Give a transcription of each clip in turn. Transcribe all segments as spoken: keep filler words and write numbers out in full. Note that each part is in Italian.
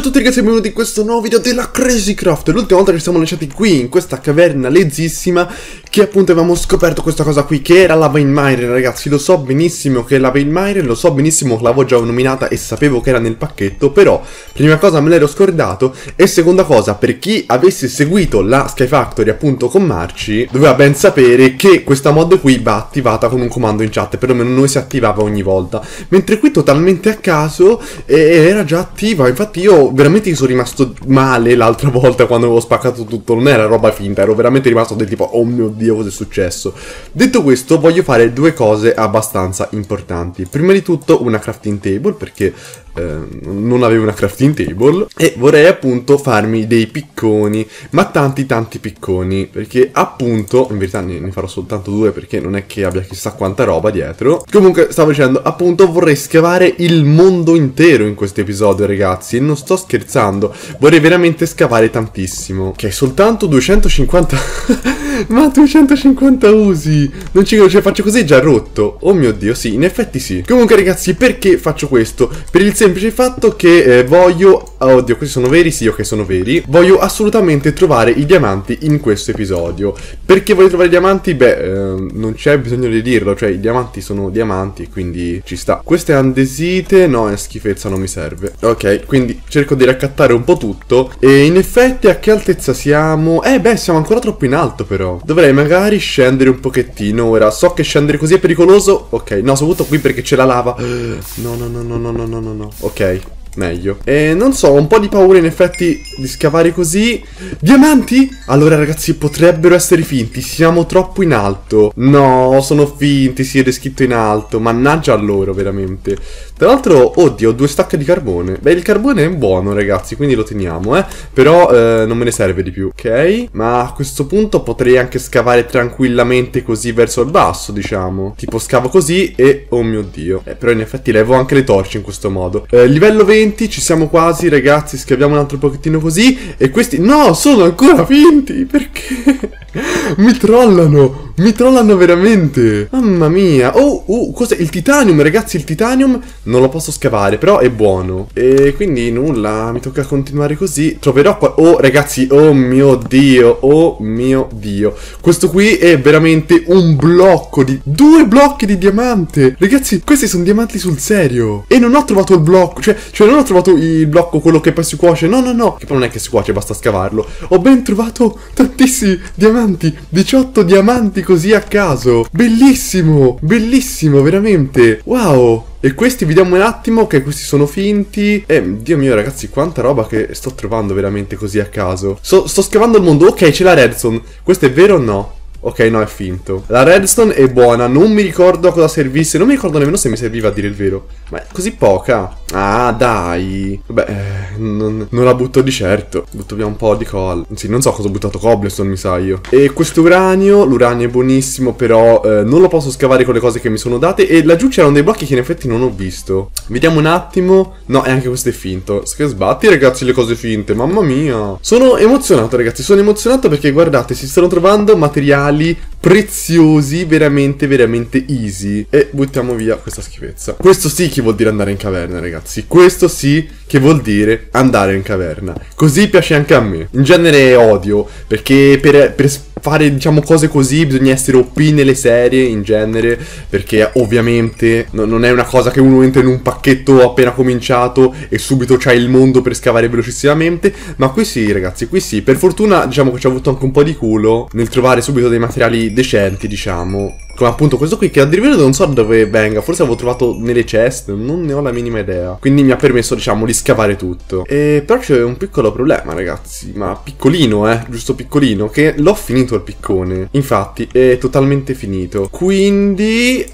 Ciao a tutti ragazzi e benvenuti in questo nuovo video della Crazy Craft. L'ultima volta ci siamo lasciati qui in questa caverna lezzissima, che appunto avevamo scoperto questa cosa qui, che era la Vein Mine. Ragazzi, lo so benissimo che è la Vein Mine, lo so benissimo che l'avevo già nominata e sapevo che era nel pacchetto, però prima cosa me l'ero scordato, e seconda cosa, per chi avesse seguito la Sky Factory appunto con Marci, doveva ben sapere che questa mod qui va attivata con un comando in chat, perlomeno noi si attivava ogni volta, mentre qui totalmente a caso eh, era già attiva. Infatti io veramente sono rimasto male l'altra volta quando avevo spaccato tutto, non era roba finta, ero veramente rimasto del tipo oh mio dio, cosa è successo. Detto questo, voglio fare due cose abbastanza importanti. Prima di tutto una crafting table, perché eh, non avevo una crafting table, e vorrei appunto farmi dei picconi, ma tanti tanti picconi, perché appunto in verità ne, ne farò soltanto due, perché non è che abbia chissà quanta roba dietro. Comunque stavo dicendo, appunto vorrei scavare il mondo intero in questo episodio, ragazzi, e non sto scherzando, vorrei veramente scavare tantissimo. Ok, soltanto duecentocinquanta ma duecentocinquanta usi, non ci credo, cioè faccio così già rotto. Oh mio dio, sì, in effetti sì. Comunque ragazzi, perché faccio questo? Per il semplice fatto che eh, voglio, oh, oddio, questi sono veri? Sì, ok, sono veri. Voglio assolutamente trovare i diamanti in questo episodio. Perché voglio trovare i diamanti? Beh, eh, non c'è bisogno di dirlo, cioè i diamanti sono diamanti, quindi ci sta. Queste andesite, no, è schifezza, non mi serve. Ok, quindi cerco di raccattare un po' tutto. E in effetti a che altezza siamo? Eh beh, siamo ancora troppo in alto però. Dovrei magari scendere un pochettino ora. So che scendere così è pericoloso. Ok, no, soprattutto qui perché c'è la lava. No, no, no, no, no, no, no, no, no. Ok, meglio. E non so, ho un po' di paura in effetti di scavare così. Diamanti? Allora ragazzi, potrebbero essere finti. Siamo troppo in alto. No, sono finti, si è descritto in alto. Mannaggia a loro, veramente. Tra l'altro, oddio, due stacche di carbone. Beh, il carbone è buono, ragazzi, quindi lo teniamo, eh. Però eh, non me ne serve di più. Ok, ma a questo punto potrei anche scavare tranquillamente così verso il basso, diciamo. Tipo scavo così e, oh mio dio. Eh, però in effetti levo anche le torce in questo modo. eh, Livello venti, ci siamo quasi, ragazzi. Scaviamo un altro pochettino così. E questi, no, sono ancora finti. Perché? Mi trollano. Mi trollano veramente. Mamma mia. Oh, uh, cos'è? Il titanium, ragazzi, il titanium non lo posso scavare, però è buono. E quindi nulla, mi tocca continuare così. Troverò qua. Oh, ragazzi, oh mio dio. Oh mio dio. Questo qui è veramente un blocco di... Due blocchi di diamante. Ragazzi, questi sono diamanti sul serio. E non ho trovato il blocco. Cioè, cioè non ho trovato il blocco, quello che poi si cuoce. No, no, no. Che poi non è che si cuoce, basta scavarlo. Ho ben trovato tantissimi diamanti. diciotto diamanti così a caso. Bellissimo, bellissimo, veramente. Wow. E questi vediamo un attimo, che questi sono finti. Eh, Dio mio ragazzi, quanta roba che sto trovando veramente così a caso. So, sto scavando il mondo. Ok, c'è la redstone. Questo è vero o no? Ok, no, è finto. La redstone è buona, non mi ricordo a cosa servisse. Non mi ricordo nemmeno se mi serviva, a dire il vero. Ma è così poca. Ah, dai. Vabbè, eh, non, non la butto di certo. Butto via un po' di coal. Sì, non so cosa ho buttato, cobblestone mi sa io. E questo uranio, l'uranio è buonissimo, però eh, non lo posso scavare con le cose che mi sono date. E laggiù c'erano dei blocchi che in effetti non ho visto. Vediamo un attimo. No, e anche questo è finto. Che sbatti ragazzi le cose finte, mamma mia. Sono emozionato ragazzi, sono emozionato perché guardate, si stanno trovando materiali preziosi, veramente veramente easy. E buttiamo via questa schifezza. Questo sì che vuol dire andare in caverna, ragazzi. Questo sì che vuol dire andare in caverna. Così piace anche a me. In genere odio, perché per, per fare diciamo cose così bisogna essere O P nelle serie in genere, perché ovviamente no, non è una cosa che uno entra in un pacchetto appena cominciato e subito c'hai il mondo per scavare velocissimamente. Ma qui sì ragazzi, qui sì. Per fortuna diciamo che ci ho avuto anche un po' di culo nel trovare subito dei materiali decenti, diciamo, come appunto questo qui, che a dire il vero non so da dove venga. Forse avevo trovato nelle chest, non ne ho la minima idea. Quindi mi ha permesso diciamo di scavare tutto. E però c'è un piccolo problema ragazzi, ma piccolino eh, giusto piccolino, che l'ho finito il piccone. Infatti è totalmente finito. Quindi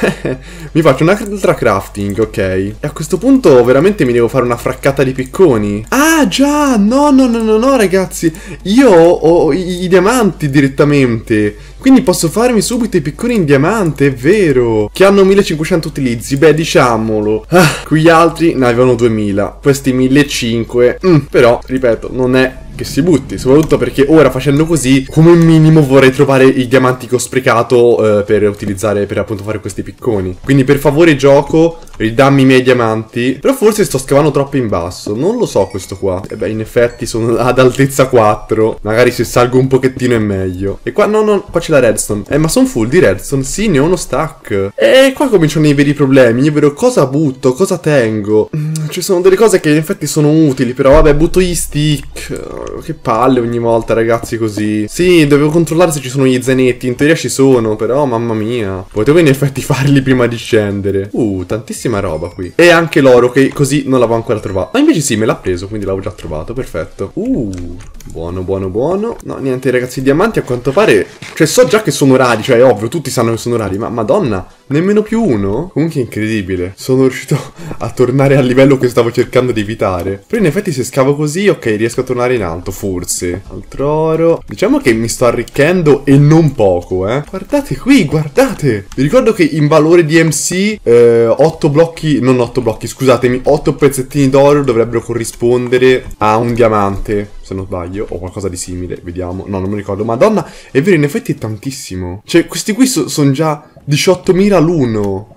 mi faccio un'altra crafting, ok? E a questo punto veramente mi devo fare una fraccata di picconi. Ah già, no no no no no ragazzi, io ho i, i diamanti direttamente, quindi posso farmi subito i picconi in diamante, è vero. Che hanno millecinquecento utilizzi, beh diciamolo. Ah, qui gli altri ne avevano duemila, questi millecinquecento. mm, Però, ripeto, non è che si butti, soprattutto perché ora facendo così, come minimo vorrei trovare i diamanti che ho sprecato eh, per utilizzare, per appunto fare questi picconi. Quindi per favore gioco, ridammi i miei diamanti. Però forse sto scavando troppo in basso, non lo so questo qua. E beh, in effetti sono ad altezza quattro, magari se salgo un pochettino è meglio. E qua, no, no, qua c'è la redstone. Eh, ma sono full di redstone? Sì, ne ho uno stack. E qua cominciano i veri problemi, ovvero cosa butto, cosa tengo. Mm, ci sono delle cose che in effetti sono utili, però vabbè, butto gli stick. Che palle ogni volta, ragazzi, così. Sì, dovevo controllare se ci sono gli zainetti. In teoria ci sono, però, mamma mia. Potevo in effetti farli prima di scendere. Uh, tantissima roba qui. E anche l'oro, che così non l'avevo ancora trovato. Ma invece sì, me l'ha preso, quindi l'avevo già trovato, perfetto. Uh, buono, buono, buono. No, niente, ragazzi, i diamanti a quanto pare... Cioè, so già che sono rari, cioè, è ovvio, tutti sanno che sono rari. Ma, madonna, nemmeno più uno? Comunque è incredibile. Sono riuscito a tornare al livello che stavo cercando di evitare. Però in effetti se scavo così, ok, riesco a tornare in alto, forse. Altro oro. Diciamo che mi sto arricchendo e non poco, eh. Guardate qui, guardate. Vi ricordo che in valore di M C eh, otto blocchi, non otto blocchi, scusatemi, otto pezzettini d'oro dovrebbero corrispondere a un diamante, se non sbaglio, o qualcosa di simile, vediamo. No, non mi ricordo. Madonna, è vero, in effetti è tantissimo. Cioè, questi qui so, sono già diciottomila l'uno.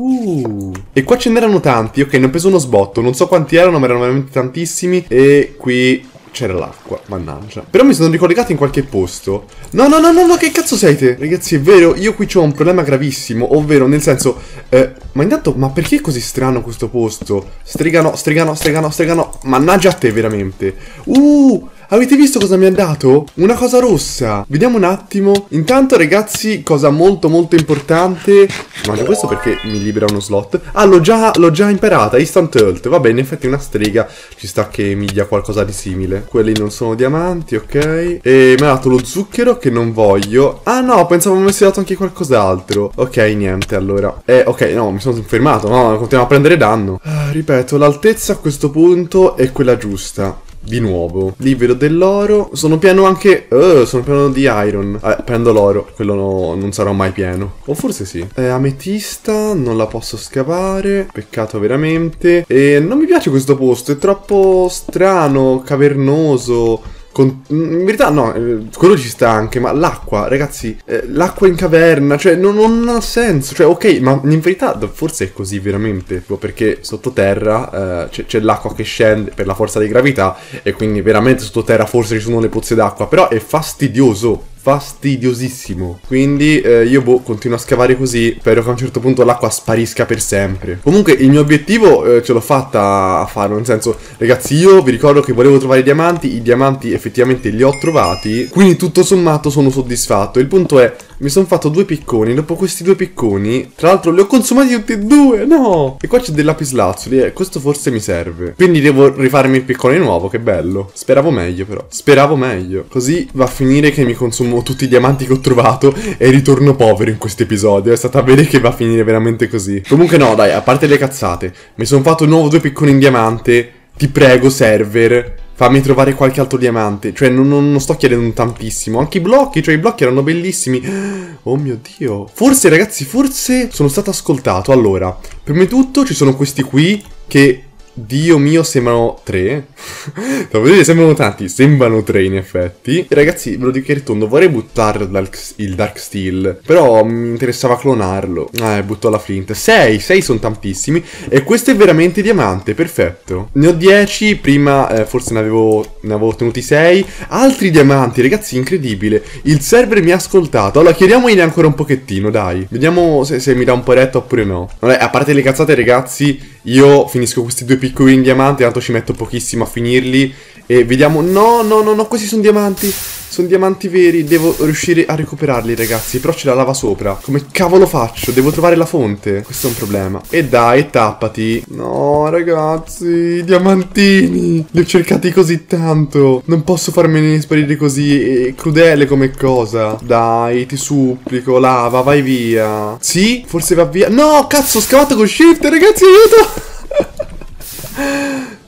Uh. E qua ce n'erano tanti, ok, ne ho preso uno sbotto. Non so quanti erano, ma erano veramente tantissimi. E qui c'era l'acqua, mannaggia. Però mi sono ricollegato in qualche posto. No, no, no, no, no, che cazzo sei te? Ragazzi, è vero, io qui c'ho un problema gravissimo. Ovvero, nel senso, eh, ma intanto, ma perché è così strano questo posto? Stregano, stregano, stregano, stregano. Mannaggia a te, veramente. Uh... Avete visto cosa mi ha dato? Una cosa rossa. Vediamo un attimo. Intanto, ragazzi, cosa molto molto importante. Mangio questo perché mi libera uno slot. Ah, l'ho già, l'ho già imparata. Instant ult. Vabbè, in effetti una strega ci sta che mi dia qualcosa di simile. Quelli non sono diamanti, ok. E mi ha dato lo zucchero che non voglio. Ah no, pensavo mi avessi dato anche qualcos'altro. Ok, niente, allora. Eh, ok, no, mi sono fermato. No, continuiamo a prendere danno. Ah, ripeto, l'altezza a questo punto è quella giusta. Di nuovo, lì vedo dell'oro. Sono pieno anche... Uh, sono pieno di iron. eh, Prendo l'oro, quello no, non sarò mai pieno. O forse sì. eh, Ametista, non la posso scavare. Peccato veramente. E non mi piace questo posto, è troppo strano, cavernoso. Con... in verità no, eh, quello ci sta anche, ma l'acqua, ragazzi, eh, l'acqua in caverna, cioè non, non ha senso. Cioè ok, ma in verità forse è così veramente, perché sottoterra eh, c'è l'acqua che scende per la forza di gravità e quindi veramente sottoterra forse ci sono le pozze d'acqua, però è fastidioso. Fastidiosissimo. Quindi eh, io boh, continuo a scavare così. Spero che a un certo punto l'acqua sparisca per sempre. Comunque il mio obiettivo eh, ce l'ho fatta a farlo. Nel senso, ragazzi, io vi ricordo che volevo trovare i diamanti. I diamanti effettivamente li ho trovati. Quindi tutto sommato sono soddisfatto. Il punto è, mi sono fatto due picconi. Dopo questi due picconi, tra l'altro li ho consumati tutti e due. No! E qua c'è del lapislazzuli. Eh, questo forse mi serve. Quindi devo rifarmi il piccone nuovo. Che bello. Speravo meglio però. Speravo meglio. Così va a finire che mi consumo tutti i diamanti che ho trovato e ritorno povero in questo episodio. È stata a vedere che va a finire veramente così. Comunque no, dai, a parte le cazzate, mi sono fatto un nuovo due picconi in diamante. Ti prego, server, fammi trovare qualche altro diamante. Cioè non, non, non sto chiedendo tantissimo. Anche i blocchi, cioè i blocchi erano bellissimi. Oh mio Dio. Forse, ragazzi, forse sono stato ascoltato. Allora, prima di tutto ci sono questi qui che... Dio mio, sembrano tre. Devo vedere, sembrano tanti. Sembrano tre in effetti. E ragazzi, ve lo dico che ritondo. Vorrei buttare il Dark, il Dark Steel, però mi interessava clonarlo. Eh, butto alla flint. sei, sei sono tantissimi. E questo è veramente diamante, perfetto. Ne ho dieci, prima eh, forse ne avevo, ne avevo ottenuti sei. Altri diamanti, ragazzi, incredibile. Il server mi ha ascoltato. Allora, chiediamogli ancora un pochettino, dai. Vediamo se, se mi dà un po' retto oppure no. Vabbè, a parte le cazzate, ragazzi, io finisco questi due piccoli in diamante, tanto ci metto pochissimo a finirli. E vediamo... No, no, no, no, questi sono diamanti. Sono diamanti veri, devo riuscire a recuperarli, ragazzi. Però c'è la lava sopra. Come cavolo faccio? Devo trovare la fonte. Questo è un problema. E dai, tappati. No, ragazzi, diamantini. Li ho cercati così tanto. Non posso farmene sparire così. È crudele come cosa. Dai, ti supplico, lava, vai via. Sì, forse va via. No, cazzo, ho scavato con shift, ragazzi, aiuto.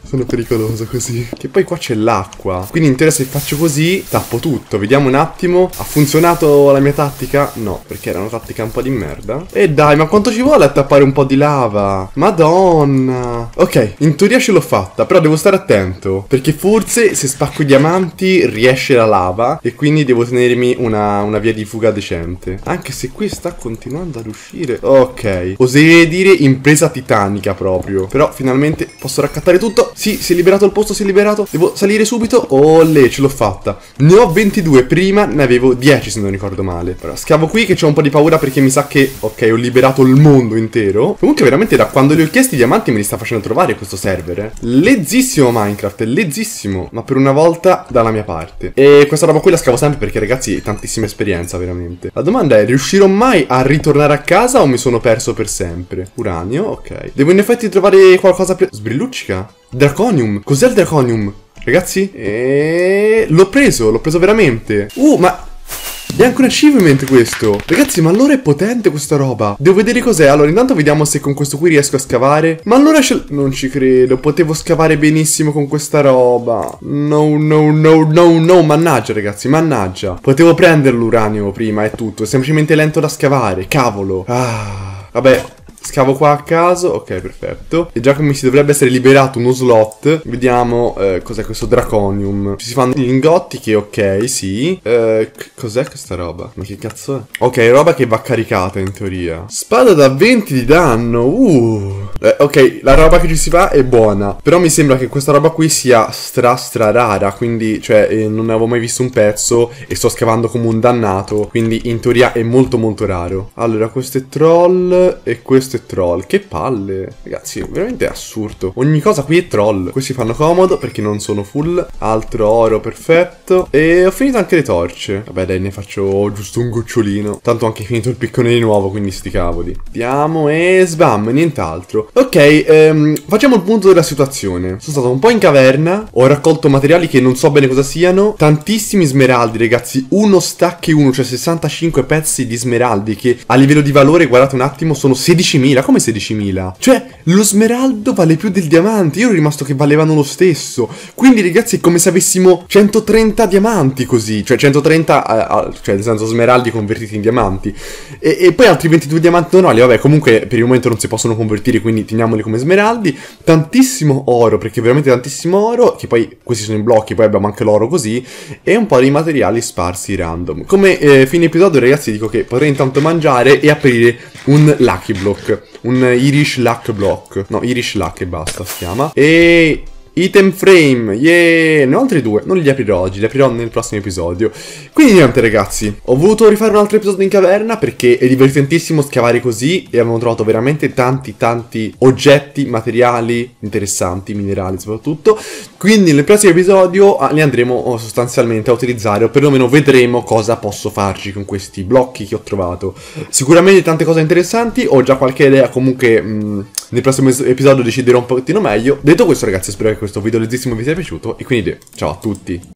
Sono pericoloso così. Che poi qua c'è l'acqua. Quindi in teoria se faccio così tappo tutto. Vediamo un attimo. Ha funzionato la mia tattica? No, perché era una tattica un po' di merda. E dai, ma quanto ci vuole a tappare un po' di lava? Madonna. Ok, in teoria ce l'ho fatta, però devo stare attento, perché forse se spacco i diamanti riesce la lava e quindi devo tenermi una, una via di fuga decente. Anche se qui sta continuando ad uscire. Ok, oserei dire impresa titanica proprio. Però finalmente posso raccattare tutto. Sì, si è liberato il posto, si è liberato. Devo salire subito. Olè, ce l'ho fatta. Ne ho ventidue, prima ne avevo dieci se non ricordo male. Però scavo qui che c'ho un po' di paura perché mi sa che, ok, ho liberato il mondo intero. Comunque veramente da quando li ho chiesti i diamanti me li sta facendo trovare questo server, eh. Lezzissimo Minecraft, lezzissimo. Ma per una volta dalla mia parte. E questa roba qui la scavo sempre perché ragazzi tantissima esperienza veramente. La domanda è, riuscirò mai a ritornare a casa o mi sono perso per sempre? Uranio, ok. Devo in effetti trovare qualcosa più... Sbrilluccica? Draconium, cos'è il Draconium? Ragazzi? E... l'ho preso, l'ho preso veramente. Uh, ma... è anche un achievement questo. Ragazzi, ma allora è potente questa roba. Devo vedere cos'è. Allora, intanto vediamo se con questo qui riesco a scavare. Ma allora ce... non ci credo. Potevo scavare benissimo con questa roba. No, no, no, no, no. Mannaggia, ragazzi, mannaggia. Potevo prendere l'uranio prima, è tutto. È semplicemente lento da scavare. Cavolo. Ah, vabbè. Scavo qua a caso, ok, perfetto. E già come si dovrebbe essere liberato uno slot. Vediamo eh, cos'è questo Draconium. Ci si fanno i lingotti che ok, sì. eh, Cos'è questa roba? Ma che cazzo è? Ok, roba che va caricata in teoria. Spada da venti di danno. Uh eh, ok, la roba che ci si fa è buona. Però mi sembra che questa roba qui sia stra stra rara. Quindi, cioè, eh, non ne avevo mai visto un pezzo. E sto scavando come un dannato. Quindi in teoria è molto molto raro. Allora, questo è troll e questo è troll. Che palle. Ragazzi, veramente assurdo. Ogni cosa qui è troll. Questi fanno comodo perché non sono full. Altro oro, perfetto. E ho finito anche le torce. Vabbè dai, ne faccio giusto un gocciolino. Tanto ho anche finito il piccone di nuovo, quindi sti cavoli. Andiamo e sbam, nient'altro. Ok, ehm, facciamo il punto della situazione. Sono stato un po' in caverna. Ho raccolto materiali che non so bene cosa siano. Tantissimi smeraldi, ragazzi. Uno stack e uno, cioè sessantacinque pezzi di smeraldi che a livello di valore, guardate un attimo, sono sedicimila. Come sedicimila? Cioè, lo smeraldo vale più del diamante. Io ero rimasto che valevano lo stesso. Quindi, ragazzi, è come se avessimo centotrenta diamanti così. Cioè, centotrenta, cioè, nel senso, smeraldi convertiti in diamanti. E, e poi altri ventidue diamanti normali. Vabbè, comunque, per il momento non si possono convertire, quindi teniamoli come smeraldi. Tantissimo oro, perché veramente tantissimo oro. Che poi, questi sono in blocchi, poi abbiamo anche l'oro così. E un po' di materiali sparsi random. Come eh, fine episodio, ragazzi, dico che potrei intanto mangiare e aprire un Lucky Block. Un Irish Luck Block. No, Irish Luck e basta si chiama. E... item frame, yeah! Ne ho altri due, non li aprirò oggi, li aprirò nel prossimo episodio. Quindi niente ragazzi, ho voluto rifare un altro episodio in caverna perché è divertentissimo scavare così e abbiamo trovato veramente tanti tanti oggetti, materiali interessanti, minerali soprattutto. Quindi nel prossimo episodio li andremo sostanzialmente a utilizzare, o perlomeno vedremo cosa posso farci con questi blocchi che ho trovato. Sicuramente tante cose interessanti, ho già qualche idea, comunque mh, nel prossimo episodio deciderò un pochettino meglio. Detto questo ragazzi, spero che questo video lezzissimo vi sia piaciuto e quindi ciao a tutti.